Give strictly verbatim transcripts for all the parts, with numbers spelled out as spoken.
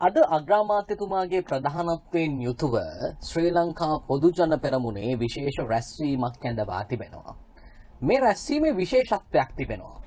අද අග්‍රාමාත්‍යතුමාගේ ප්‍රධානත්වයෙන් යුතුව ශ්‍රී ලංකා පොදු ජන පෙරමුණේ විශේෂ රැස්වීමක් ඇඳවා තිබෙනවා. මේ රැස්වීමේ විශේෂත්වයක් තිබෙනවා.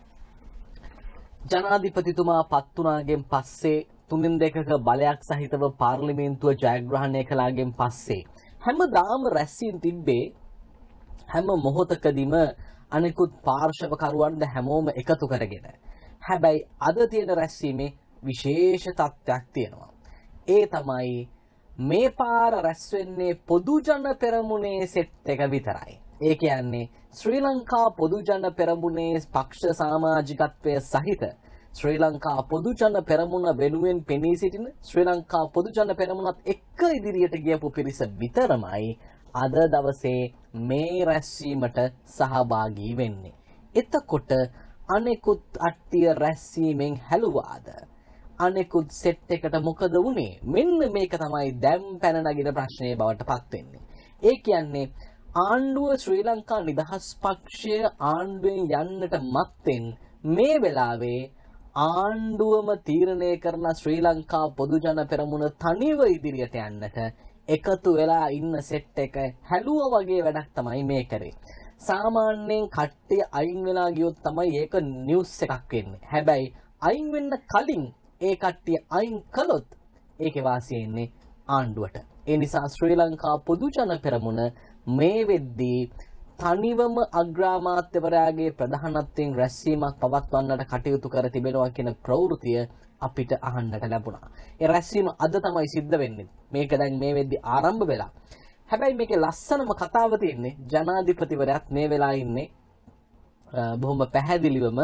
ජනාධිපතිතුමා පත් වුණාගෙන් පස්සේ තුන්දින දෙකක බලයක් සහිතව පාර්ලිමේන්තුව ජයග්‍රහණය කළාගෙන් පස්සේ හැමදාම රැස්වීම තිබ්බේ හැම මොහොතකදීම අනිකුත් පාර්ශවකරුවන්ද හැමෝම එකතු කරගෙන. හැබැයි අද තියෙන රැස්වීමේ විශේෂ තත්ත්වයක් තියෙනවා. ඒ තමයි මේ පාර රැස් වෙන්නේ පොදු ජන පෙරමුණේ සෙට් එක විතරයි. ඒ කියන්නේ ශ්‍රී ලංකා පොදු ජන පෙරමුණේ පක්ෂ සමාජිකත්වයේ සහිත ශ්‍රී ලංකා පොදු ජන පෙරමුණ වෙනුවෙන් පෙනී සිටින ශ්‍රී ලංකා පොදු ජන පෙරමුණත් එක්ක ඉදිරියට ගියපු පිරිස විතරමයි අද දවසේ මේ රැස්වීමට සහභාගී වෙන්නේ. එතකොට අනෙකුත් අට්ටිය රැස්වීමෙන් හැලුවාද? අනෙකුත් සෙට් එකට මොකද වුනේ? මෙන්න මේක තමයි දැන් පැන නගින ප්‍රශ්නයේ බවට පත් වෙන්නේ. ඒ කියන්නේ ආණ්ඩුව ශ්‍රී ලංකා නිදහස් පක්ෂය ආණ්ඩුවෙන් යන්නට මත්තෙන් මේ වෙලාවේ ආණ්ඩුවම තීරණය කරන ශ්‍රී ලංකා පොදු ජන පෙරමුණ තනිව ඉදිරියට යන්නට එකතු වෙලා ඉන්න සෙට් එක හැලුවා වගේ වැඩක් තමයි මේ කරේ. සාමාන්‍යයෙන් කට්ටිය අයින් වෙලා ගියොත් තමයි ඒක නිවුස් එකක් වෙන්නේ. හැබැයි අයින් වෙන්න කලින් ඒ කට්ටිය අයින් කළොත් ඒකේ වාසිය ඉන්නේ ආණ්ඩුවට. ඒ නිසා ශ්‍රී ලංකා පොදු ජන පෙරමුණ මේ වෙද්දී තනිවම අග්‍රාමාත්‍යවරයාගේ ප්‍රධානත්වයෙන් රැස්වීමක් පවත්වන්නට කටයුතු කර තිබෙනවා කියන ප්‍රවෘත්තිය අපිට අහන්නට ලැබුණා. ඒ රැස්වීම අද තමයි සිද්ධ වෙන්නේ. මේක දැන් මේ වෙද්දී ආරම්භ වෙලා. හැබැයි මේකේ ලස්සනම කතාව තියෙන්නේ ජනාධිපතිවරයාත් මේ වෙලා ඉන්නේ බොහොම පැහැදිලිවම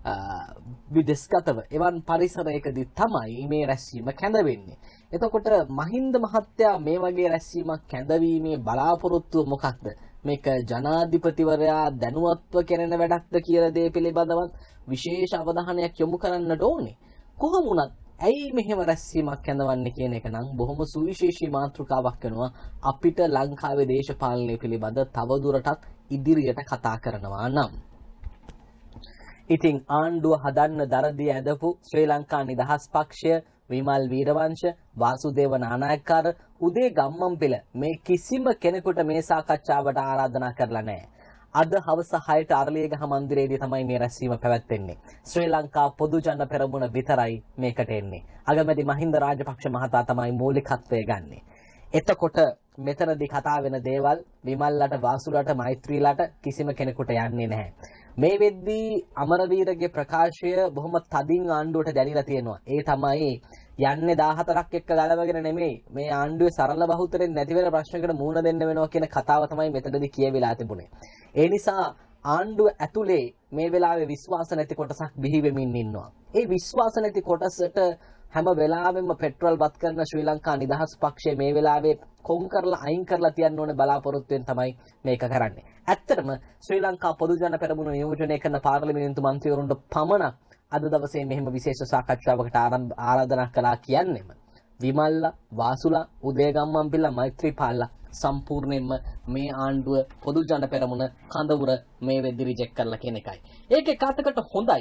විදෙස්ගතව එවන් පරිසරයකදී තමයි මේ රැස්වීම කැඳවෙන්නේ. එතකොට මහින්ද මහත්තයා මේ වගේ රැස්වීමක් කැඳවීමේ බලාපොරොත්තුව මොකක්ද? මේක ජනාධිපතිවරයා දැනුවත්ව කරන වැඩක්ද කියලා දේ පිළිබඳවත් විශේෂ අවධානයක් යොමු කරන්නට ඕනේ. කොහොම වුණත් ඇයි මෙහෙම රැස්වීමක් කැඳවන්නේ කියන එක නම් බොහොම සුවිශේෂී මාතෘකාවක් වෙනවා අපිට ලංකාවේ දේශපාලනය පිළිබඳ තවදුරටත් ඉදිරියට කතා කරනවා නම්. ඉතින් ආණ්ඩුව හදන්න දරදී ඇදපු ශ්‍රී ලංකා නිදහස් පක්ෂය, විමල් වීරවංශ, වාසුදේව නානායක්කාර, උදේ ගම්මන්පිල මේ කිසිම කෙනෙකුට මේ සාකච්ඡාවට ආරාධනා කරලා නැහැ. අද හවස හයට අරලියගහ මන්දිරයේදී තමයි මේ රැස්වීම පැවැත්වෙන්නේ. ශ්‍රී ලංකා පොදු ජන පෙරමුණ විතරයි මේකට එන්නේ. අගමැති මහින්ද රාජපක්ෂ මහතා තමයි මූලිකත්වය ගන්නෙ. එතකොට මෙතනදී කතා වෙන දේවල් විමල්ලට, වාසුලට, මෛත්‍රීලට කිසිම කෙනෙකුට යන්නේ නැහැ. මේ වෙද්දී අමරවීරගේ ප්‍රකාශය බොහොම තදින් ආණ්ඩුවට දැනিলা තියෙනවා. ඒ තමයි යන්නේ දාහතරක් එක්ක ගලවගෙන නෙමෙයි මේ ආණ්ඩුවේ සරල බහුතරෙන් නැති වෙන ප්‍රශ්නකට මුහුණ දෙන්න වෙනවා කියන කතාව තමයි මෙතනදී කියවිලා තිබුණේ. ඒ නිසා ආණ්ඩුව ඇතුලේ මේ වෙලාවේ විශ්වාස නැති කොටසක් බිහි වෙමින් ඉන්නවා. ඒ විශ්වාස නැති කොටසට හැම වෙලාවෙම පෙට්‍රල් බත් කරන ශ්‍රී ලංකා නිදහස් පක්ෂය මේ වෙලාවේ කොම් කරලා අයින් කරලා තියන්න ඕනේ බලාපොරොත්තුෙන් තමයි මේක කරන්නේ. ඇත්තටම ශ්‍රී ලංකා පොදු ජන පෙරමුණ නියෝජනය කරන පාර්ලිමේන්තු මන්ත්‍රීවරුන්ට පමණ අද දවසේ මෙහෙම විශේෂ සාකච්ඡාවකට ආරාධනා කළා කියන්නේම විමල්ලා, වාසුලා, උදේගම්මන්පිල, මෛත්‍රීපාලලා සම්පූර්ණයෙන්ම මේ ආණ්ඩුව පොදු ජන පෙරමුණ කඳවුර මේ වෙද්දි රිජෙක්ට් කරලා කියන එකයි. ඒකේ කාටකට හොඳයි.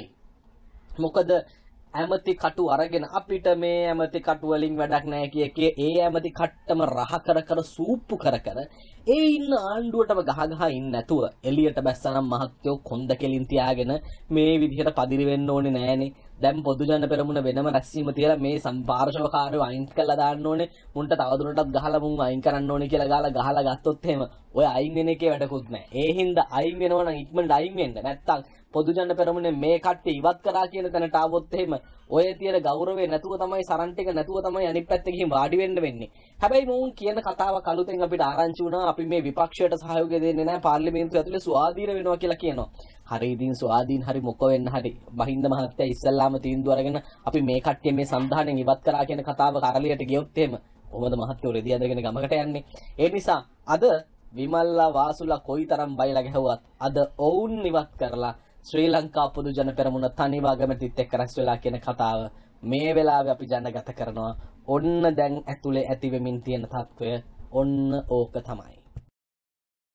මොකද ඇමති කටු අරගෙන අපිට මේ ඇමති කටු වලින් වැඩක් නැහැ කිය කිය ඒ ඇමති කට්ටම රහ කර කර සූප්පු කර කර ඒ ඉන්න ආණ්ඩුවටම ගහ ගහ ඉන්න නැතුව එළියට බැස්සනම් මහත්යෝ කොන්ද කෙලින් තියාගෙන මේ විදිහට පදිරි වෙන්න ඕනේ නෑනේ. දැන් පොදු ජන පෙරමුණ වෙනම රැස්වීම තියලා මේ සම්පාර්ශවකාරයෝ අයින් කරලා දාන්න ඕනේ. මුන්ට තවදුරටත් ගහලා මුන් අයින් කරන්න ඕනේ කියලා ගාලා ගහලා ගත්තොත් එහෙම ඔය අයින් වෙන එකේ වැඩකුත් නැහැ. ඒ හින්දා අයින් වෙනවා නම් ඉක්මනට අයින් වෙන්න. නැත්තම් පොදු ජන පෙරමුණේ මේ කට්ටිය ඉවත් කරා කියන තැනට ආවොත් එහෙම ඔය තියෙන ගෞරවය නැතුව තමයි සරන් ටික නැතුව තමයි අනිත් පැත්තේ ගිහින් වාඩි වෙන්න වෙන්නේ. හැබැයි මොවුන් කියන කතාව කලුතෙන් අපිට ආරංචි වුණා අපි මේ විපක්ෂයට සහයෝගය දෙන්නේ නැහැ පාර්ලිමේන්තුව ඇතුලේ ස්වාධීන වෙනවා කියලා කියනවා. හරි ඉතින් ස්වාධීන හරි මොක වෙන්න හරි මහින්ද මහත්තයා ඉස්සල්ලාම තීන්දුව අරගෙන අපි මේ කට්ටිය මේ සන්ධානයෙන් ඉවත් කරා කියන කතාව කරලියට ගියොත් එහෙම කොහොමද මහත්තයෝ රෙදි අඳගෙන ගමකට යන්නේ? ඒ නිසා අද විමල්ලා වාසුලා කොයිතරම් බයලා ගැහුවත් අද ඔවුන් ඉවත් කරලා ශ්‍රී ලංකා පොදු ජන පෙරමුණ තනිව අගමැතිත් එක්ක රැස් වෙලා කියන කතාව මේ වෙලාවේ අපි ජනගත කරනවා. ඔන්න දැන් ඇතුලේ ඇති වෙමින් තියෙන තත්වය ඔන්න ඕක තමයි.